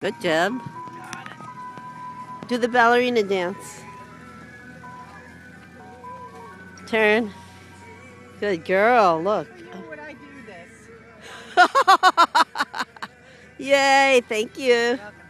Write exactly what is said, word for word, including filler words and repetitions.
Good job. Do the ballerina dance. Turn. Good girl, look. When would I do this? Yay, thank you. Welcome.